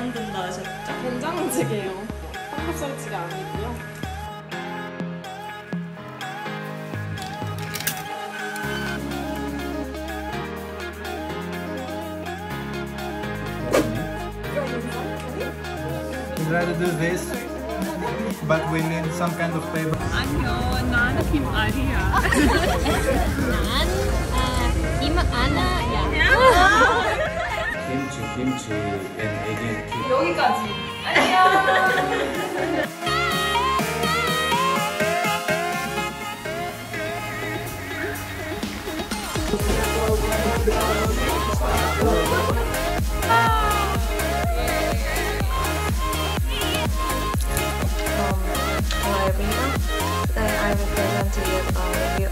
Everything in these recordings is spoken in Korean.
만든다 하셨죠? 된장찌개요. 삼겹살찌개 아니고요. We'd rather do this, but we need some kind of paper. 아니요, 나는 김아리야. 아나야. Kimchi and again kimchi. 여기까지. 안녕. Today I will present to you a review.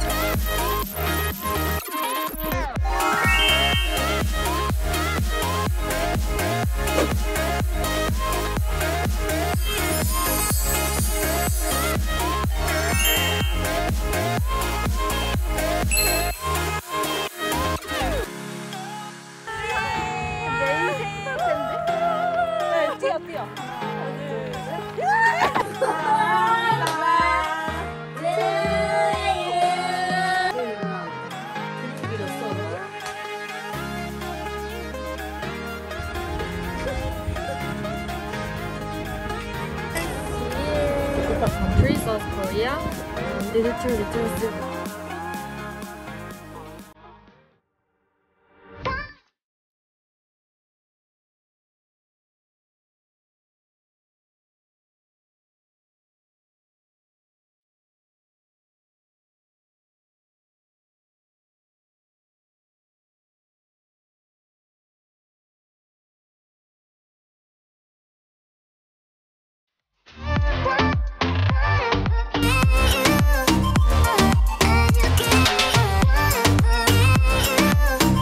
Countries of Korea, literature.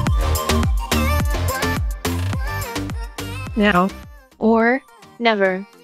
Now or never.